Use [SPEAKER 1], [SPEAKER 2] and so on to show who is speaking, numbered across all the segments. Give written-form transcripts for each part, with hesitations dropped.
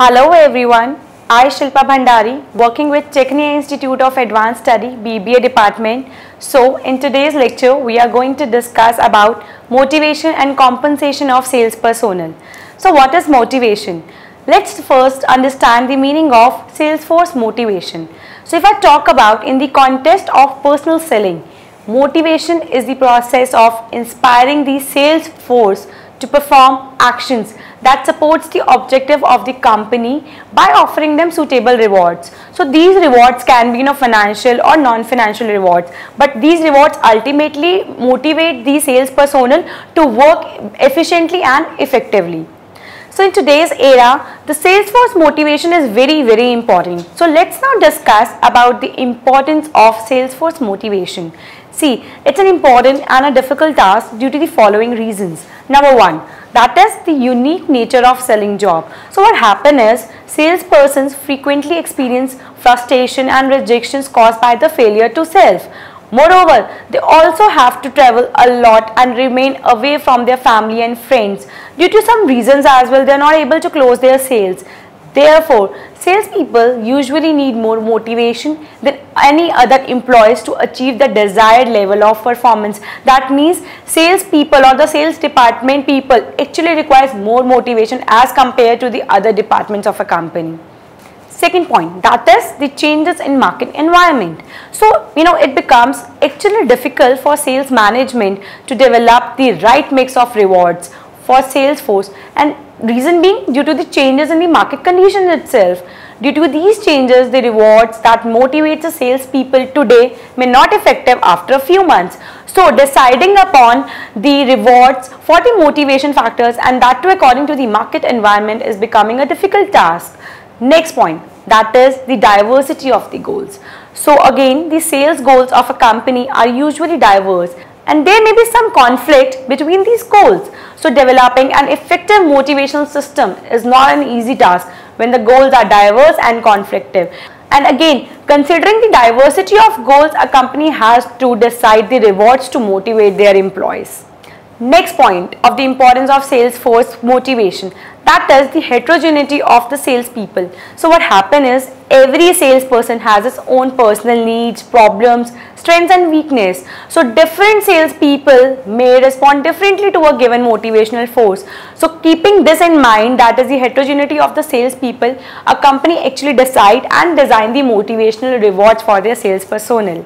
[SPEAKER 1] Hello everyone, I Shilpa Bhandari working with Technia Institute of Advanced Study BBA department. So in today's lecture we are going to discuss about motivation and compensation of sales personnel. So what is motivation? Let's first understand the meaning of Salesforce motivation. So if I talk about in the context of personal selling, motivation is the process of inspiring the sales force to perform actions that supports the objective of the company by offering them suitable rewards. So these rewards can be financial or non-financial rewards, but these rewards ultimately motivate the sales personnel to work efficiently and effectively. So in today's era, the Salesforce motivation is very important. So let's now discuss about the importance of Salesforce motivation. See, it's an important and a difficult task due to the following reasons. Number one, that is the unique nature of selling job. So what happens is, salespersons frequently experience frustration and rejections caused by the failure to sell. Moreover, they also have to travel a lot and remain away from their family and friends. Due to some reasons as well, they are not able to close their sales. Therefore, salespeople usually need more motivation than any other employees to achieve the desired level of performance. That means salespeople or the sales department people actually requires more motivation as compared to the other departments of a company. Second point, that is the changes in market environment. So, it becomes actually difficult for sales management to develop the right mix of rewards for sales force, and reason being due to the changes in the market conditions itself. Due to these changes, the rewards that motivate the salespeople today may not effective after a few months. So deciding upon the rewards for the motivation factors, and that too according to the market environment, is becoming a difficult task. Next point, that is the diversity of the goals. So again, the sales goals of a company are usually diverse, and there may be some conflict between these goals. So developing an effective motivational system is not an easy task when the goals are diverse and conflictive. And again, considering the diversity of goals, a company has to decide the rewards to motivate their employees. Next point of the importance of sales force motivation, that is the heterogeneity of the salespeople. So what happens is, every salesperson has its own personal needs, problems, strengths and weakness. So different salespeople may respond differently to a given motivational force. So keeping this in mind, that is the heterogeneity of the salespeople, a company actually decide and design the motivational rewards for their sales personnel.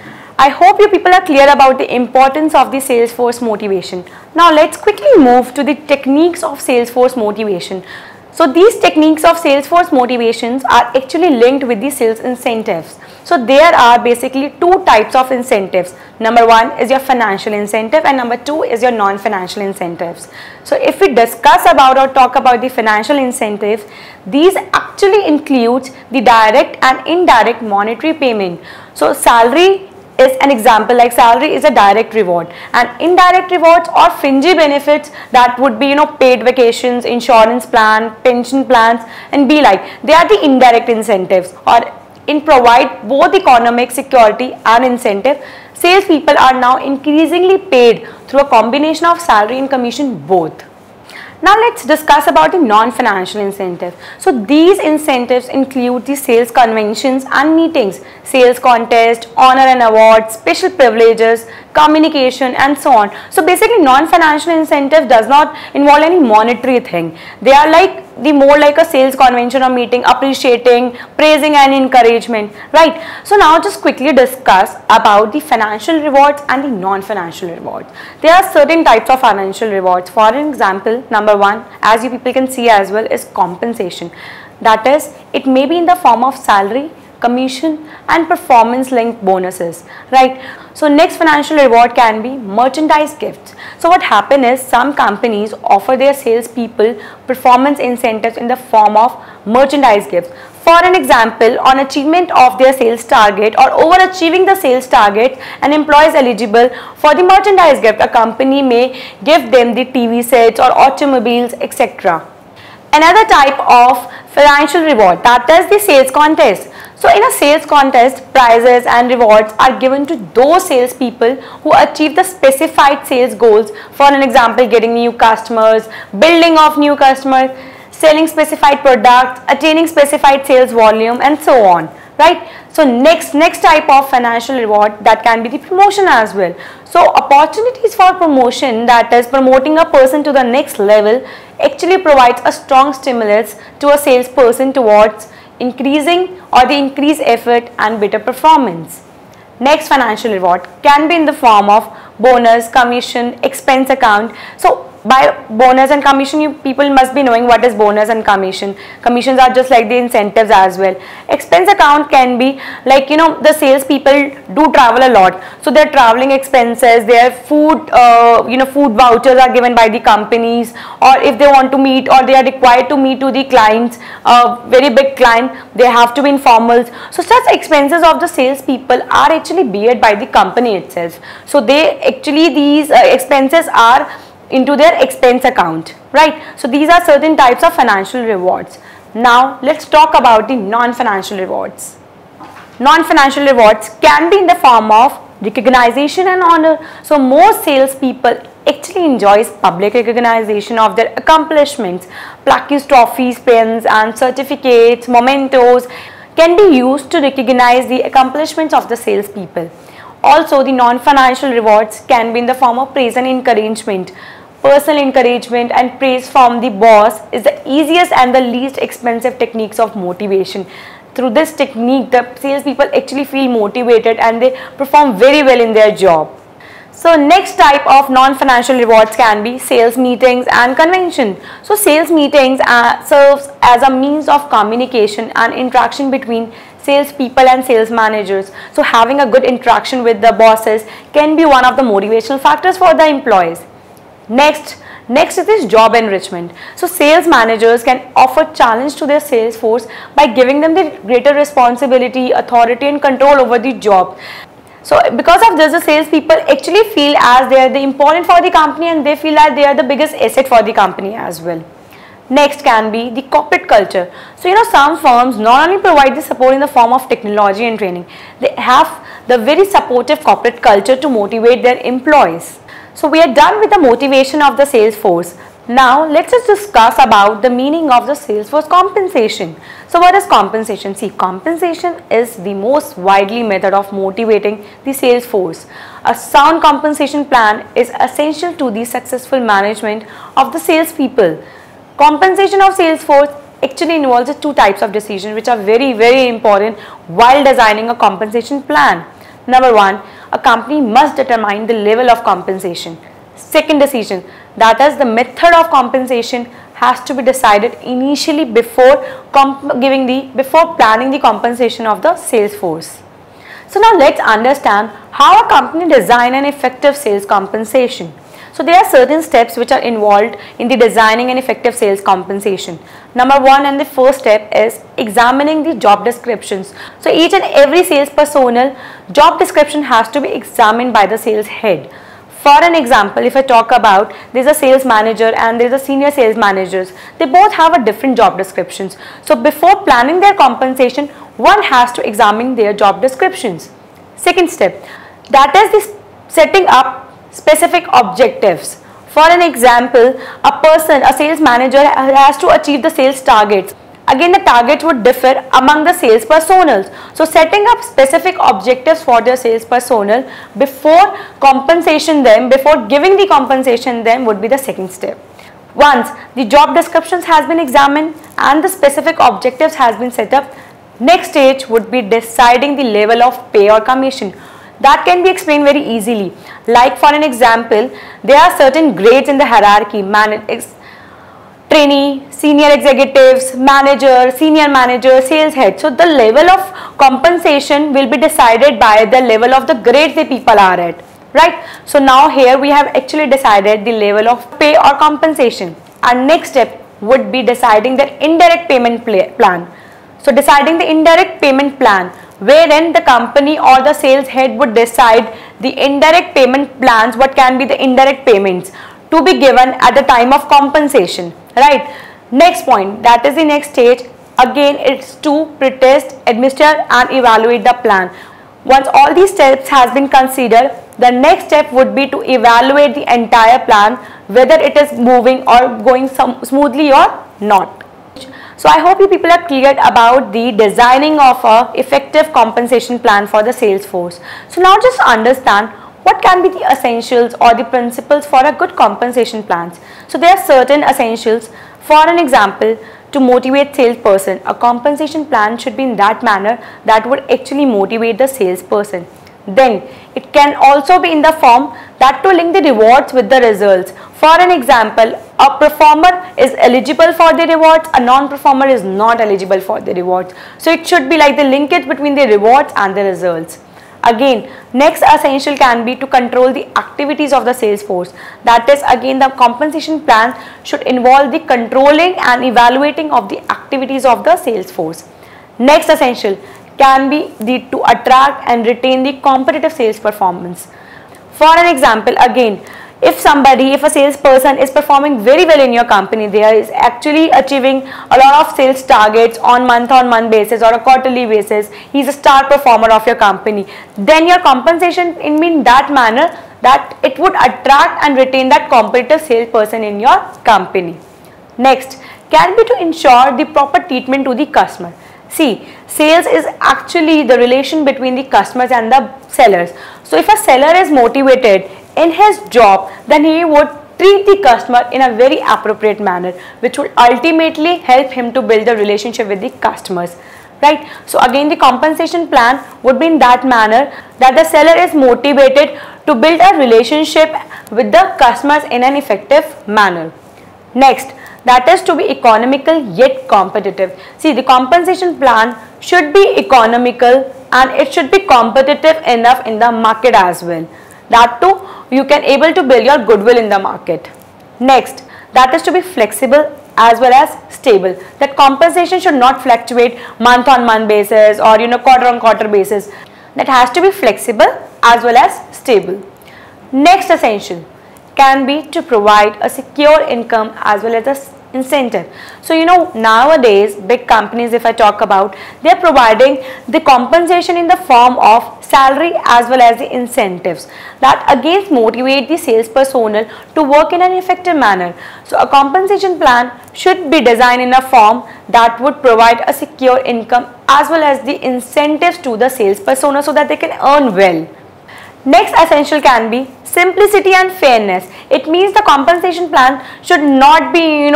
[SPEAKER 1] I hope you people are clear about the importance of the Salesforce motivation. Now let's quickly move to the techniques of Salesforce motivation. So these techniques of Salesforce motivations are actually linked with the sales incentives. So there are basically two types of incentives. Number one is your financial incentive, and number two is your non-financial incentives. So if we discuss about or talk about the financial incentive, these actually includes the direct and indirect monetary payment. So salary is an example, like salary is a direct reward, and indirect rewards or fringy benefits, that would be paid vacations, insurance plan, pension plans, and be like, they are the indirect incentives, or in provide both economic security and incentive. Salespeople are now increasingly paid through a combination of salary and commission both. Now let's discuss about the non-financial incentive. So these incentives include the sales conventions and meetings, sales contest, honor and awards, special privileges, communication, and so on. So basically non-financial incentive does not involve any monetary thing. They are like more like a sales convention or meeting, appreciating, praising and encouragement, right? So now just quickly discuss about the financial rewards and the non-financial rewards. There are certain types of financial rewards. For example, number one, as you people can see as well, is compensation. That is, it may be in the form of salary, commission and performance linked bonuses, right? So next financial reward can be merchandise gifts. So what happens is, some companies offer their salespeople performance incentives in the form of merchandise gifts. For an example, on achievement of their sales target or overachieving the sales target, an employee is eligible for the merchandise gift. A company may give them the TV sets or automobiles, etc. Another type of financial reward, that is the sales contest. So in a sales contest, prizes and rewards are given to those salespeople who achieve the specified sales goals. For an example, getting new customers, building of new customers. selling specified products, attaining specified sales volume, and so on, right? So next type of financial reward, that can be the promotion as well. So opportunities for promotion, that is promoting a person to the next level, actually provides a strong stimulus to a salesperson towards increasing or the increased effort and better performance. Next financial reward can be in the form of bonus, commission, expense account. So by bonus and commission, people must be knowing what is bonus and commission. Commissions are just like the incentives as well. Expense account can be like, the sales people do travel a lot, so their traveling expenses, their food, food vouchers are given by the companies, or if they want to meet or they are required to meet to the clients, very big client, they have to be informals. So such expenses of the sales people are actually beared by the company itself. So these expenses are into their expense account, right? So these are certain types of financial rewards. Now let's talk about the non-financial rewards. Non-financial rewards can be in the form of recognition and honor. So most salespeople actually enjoys public recognition of their accomplishments. Plaques, trophies, pens and certificates, mementos can be used to recognize the accomplishments of the salespeople. Also, the non-financial rewards can be in the form of praise and encouragement. Personal encouragement and praise from the boss is the easiest and the least expensive techniques of motivation. Through this technique, the salespeople actually feel motivated and they perform very well in their job. So next type of non-financial rewards can be sales meetings and convention. So sales meetings serves as a means of communication and interaction between salespeople and sales managers. So having a good interaction with the bosses can be one of the motivational factors for the employees. Next is this job enrichment. So sales managers can offer challenge to their sales force by giving them the greater responsibility, authority and control over the job. So because of this, the salespeople actually feel as they are the important for the company and they feel that they are the biggest asset for the company as well. Next can be the corporate culture. So some firms not only provide the support in the form of technology and training, they have the very supportive corporate culture to motivate their employees. So we are done with the motivation of the sales force. Now let's just discuss about the meaning of the sales force compensation. So what is compensation? See, compensation is the most widely method of motivating the sales force. A sound compensation plan is essential to the successful management of the sales people. Compensation of sales force actually involves two types of decisions which are very important while designing a compensation plan. Number one, a company must determine the level of compensation. Second decision, that is the method of compensation has to be decided initially before planning the compensation of the sales force. So now let's understand how a company design an effective sales compensation. So there are certain steps which are involved in the designing an effective sales compensation. Number one and the first step is examining the job descriptions. So each and every sales personnel job description has to be examined by the sales head. For an example, if I talk about, there is a sales manager and there is a senior sales managers. They both have a different job descriptions. So before planning their compensation, one has to examine their job descriptions. Second step, that is the setting up specific objectives. For an example, a sales manager has to achieve the sales targets. Again, the targets would differ among the sales personnel. So setting up specific objectives for their sales personnel before giving the compensation them would be the second step. Once the job descriptions has been examined and the specific objectives has been set up, next stage would be deciding the level of pay or commission. That can be explained very easily. Like for an example, there are certain grades in the hierarchy: trainee, senior executives, manager, senior manager, sales head. So the level of compensation will be decided by the level of the grades the people are at, right? So now here we have actually decided the level of pay or compensation. Our next step would be deciding the indirect payment plan. So deciding the indirect payment plan, wherein the company or the sales head would decide the indirect payment plans, what can be the indirect payments to be given at the time of compensation, right? Next point, that is the next stage. Again, it's to pretest, administer and evaluate the plan. Once all these steps has been considered, the next step would be to evaluate the entire plan, whether it is moving or going smoothly or not. So I hope you people are clear about the designing of a effective compensation plan for the sales force. So now just understand what can be the essentials or the principles for a good compensation plans. So there are certain essentials. For an example, to motivate salesperson, a compensation plan should be in that manner that would actually motivate the salesperson. Then it can also be in the form that to link the rewards with the results. For an example, a performer is eligible for the rewards, a non-performer is not eligible for the rewards. So it should be like the linkage between the rewards and the results. Again, next essential can be to control the activities of the sales force. That is, again, the compensation plan should involve the controlling and evaluating of the activities of the sales force. Next essential can be to attract and retain the competitive sales performance. For an example, again, if a salesperson is performing very well in your company, they is actually achieving a lot of sales targets on month basis or a quarterly basis, he is a star performer of your company, then your compensation in that manner that it would attract and retain that competitive salesperson in your company. Next can be to ensure the proper treatment to the customer. See, sales is actually the relation between the customers and the sellers. So if a seller is motivated in his job, then he would treat the customer in a very appropriate manner, which would ultimately help him to build a relationship with the customers, right? So again, the compensation plan would be in that manner that the seller is motivated to build a relationship with the customers in an effective manner. Next, that is to be economical yet competitive. See, the compensation plan should be economical and it should be competitive enough in the market as well. That too, you can able to build your goodwill in the market. Next, that is to be flexible as well as stable. That compensation should not fluctuate month on month basis or quarter on quarter basis. That has to be flexible as well as stable. Next essential can be to provide a secure income as well as a incentive. So nowadays big companies, if I talk about, they are providing the compensation in the form of salary as well as the incentives that again motivate the sales personnel to work in an effective manner. So a compensation plan should be designed in a form that would provide a secure income as well as the incentives to the sales personnel so that they can earn well. Next essential can be simplicity and fairness. It means the compensation plan should not be,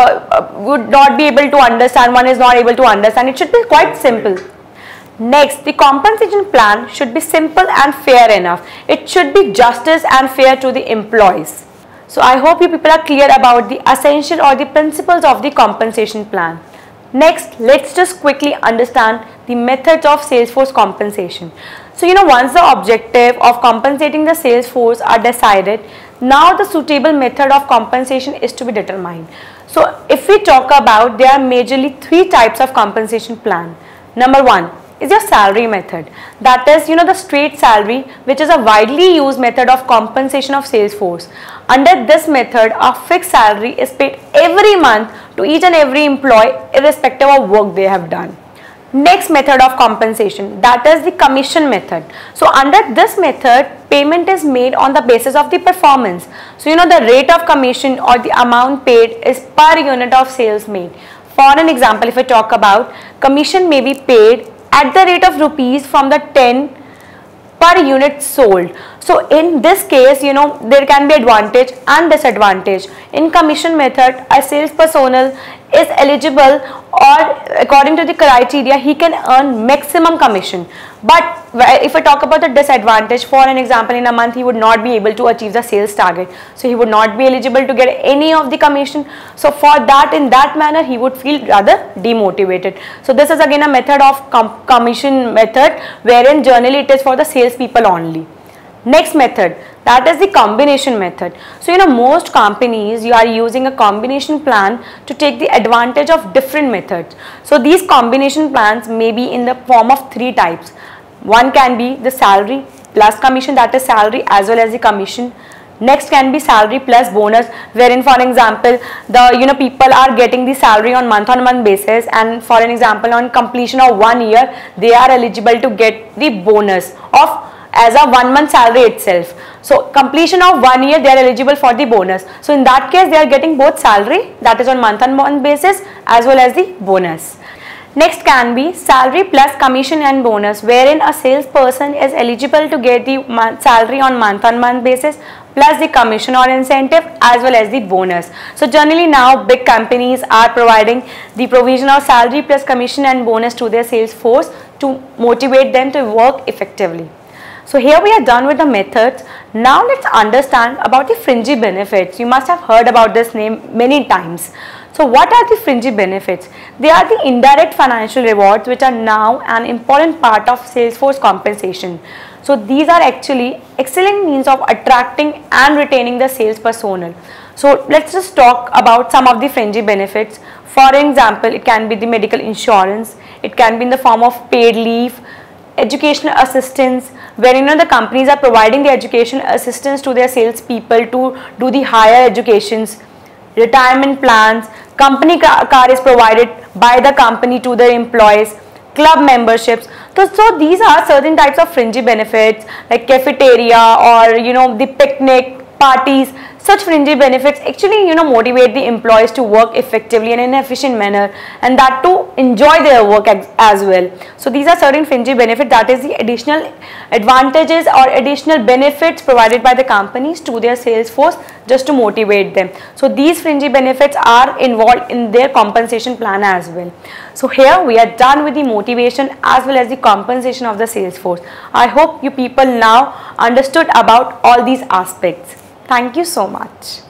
[SPEAKER 1] would not be able to understand, one is not able to understand. It should be quite simple. Next, the compensation plan should be simple and fair enough. It should be justice and fair to the employees. So I hope you people are clear about the essential or the principles of the compensation plan. Next, let's just quickly understand the methods of Salesforce compensation. So once the objective of compensating the sales force are decided, now the suitable method of compensation is to be determined. So if we talk about, there are majorly 3 types of compensation plan. Number 1 is your salary method. That is the straight salary, which is a widely used method of compensation of sales force. Under this method, a fixed salary is paid every month to each and every employee irrespective of work they have done. Next method of compensation, that is the commission method. So under this method, payment is made on the basis of the performance. So the rate of commission or the amount paid is per unit of sales made. For an example, if I talk about, commission may be paid at the rate of rupees from the 10 per unit sold. So in this case, there can be advantage and disadvantage. In commission method, a sales personnel is eligible, or according to the criteria, he can earn maximum commission. But if I talk about the disadvantage, for an example, in a month he would not be able to achieve the sales target, so he would not be eligible to get any of the commission. So for that, in that manner, he would feel rather demotivated. So this is again a method of commission method, wherein generally it is for the sales people only. Next method, that is the combination method. So most companies, you are using a combination plan to take the advantage of different methods. So these combination plans may be in the form of 3 types. One can be the salary plus commission, that is salary as well as the commission. Next can be salary plus bonus, wherein for example the people are getting the salary on month basis, and for an example on completion of 1 year they are eligible to get the bonus of as a 1 month salary itself. So completion of 1 year they are eligible for the bonus. So in that case they are getting both salary, that is on month basis, as well as the bonus. Next can be salary plus commission and bonus, wherein a salesperson is eligible to get the salary on month basis plus the commission or incentive as well as the bonus. So generally now big companies are providing the provision of salary plus commission and bonus to their sales force to motivate them to work effectively. So here we are done with the methods. Now let's understand about the fringy benefits. You must have heard about this name many times. So what are the fringy benefits? They are the indirect financial rewards which are now an important part of Salesforce compensation. So these are actually excellent means of attracting and retaining the sales personnel. So let's just talk about some of the fringy benefits. For example, it can be the medical insurance, it can be in the form of paid leave, educational assistance, where the companies are providing the education assistance to their sales people to do the higher educations, retirement plans, company car is provided by the company to their employees, club memberships. So these are certain types of fringy benefits like cafeteria or the picnic parties. Such fringy benefits actually motivate the employees to work effectively and in an efficient manner, and that to enjoy their work as well. So these are certain fringy benefits, that is the additional advantages or additional benefits provided by the companies to their sales force just to motivate them. So these fringy benefits are involved in their compensation plan as well. So here we are done with the motivation as well as the compensation of the sales force. I hope you people now understood about all these aspects. Thank you so much.